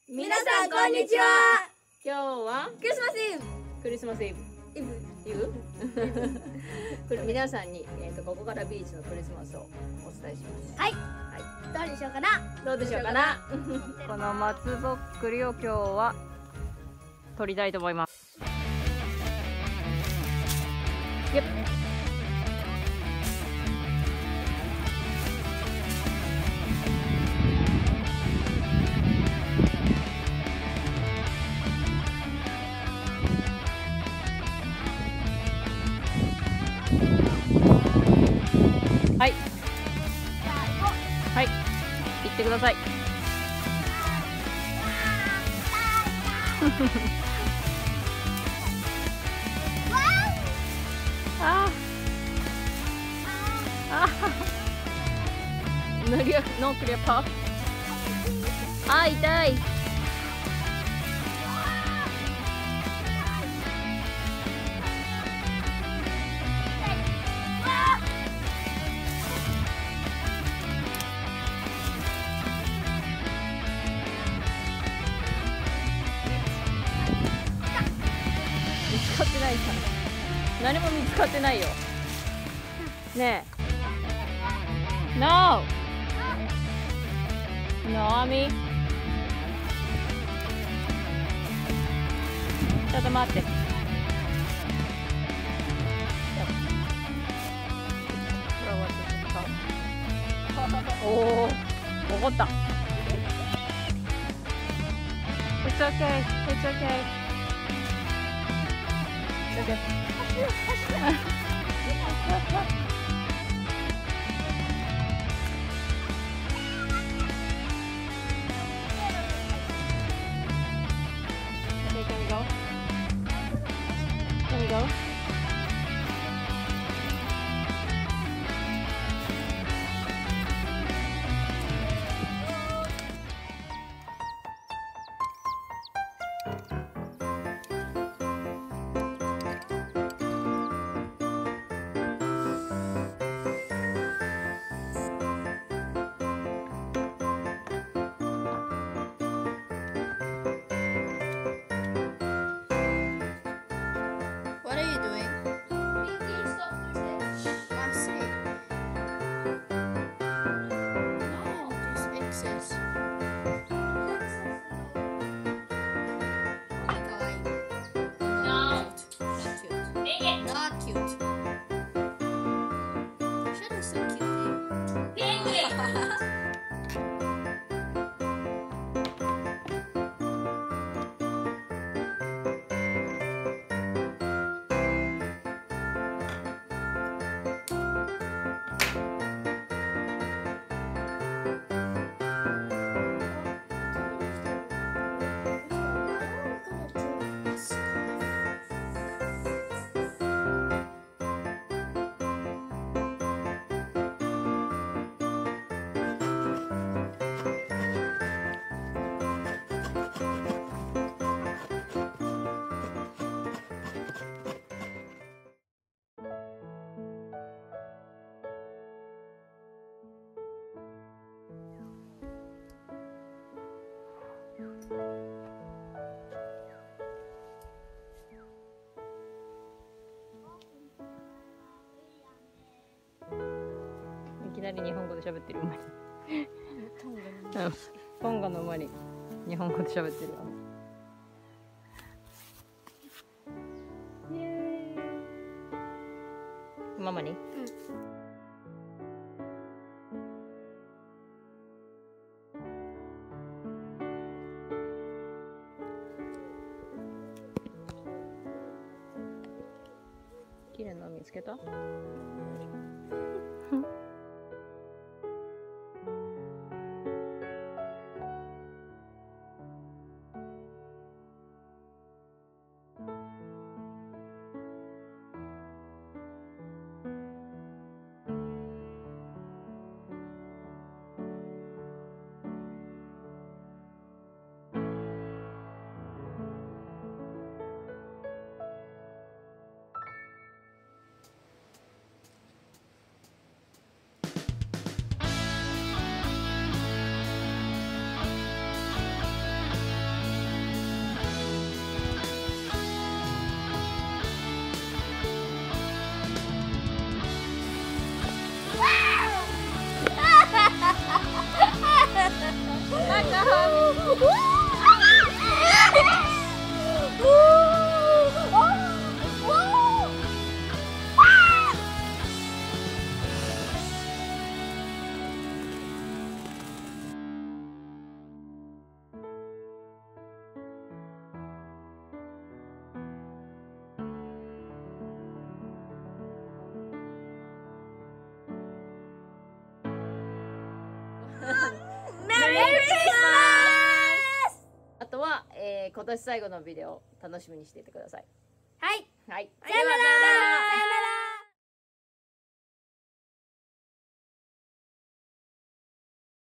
皆さんこんにちは。 今日はクリスマスイブ。 クリスマスイブ。これ皆さんに、ここからビーチのクリスマスをお伝えします。 はい。どうでしょうかな。 どうでしょうかな。 この松ぼっくりを今日は取りたいと思います。はい。はい。行ってください。ああ。ノクリアパ。あ、痛い。見つかってないから何も見つかってないよねえ。 No! アミちょっと待って。おお、怒った。 It's okay, it's okay. Okay. Okay, can we go? Can we go? What are you doing? Making sausage. I see. Oh, this excess. Kawaii. No. Not cute. Dang it. Not cute. Shadow is so cute. Dang it. いきなり日本語で喋ってる馬にトンガの馬に日本語で喋ってるわ。イエーイ。ママに、綺麗なの見つけた？ あとは、今年最後のビデオ楽しみにしていてください。 はい、 はい。 さよなら。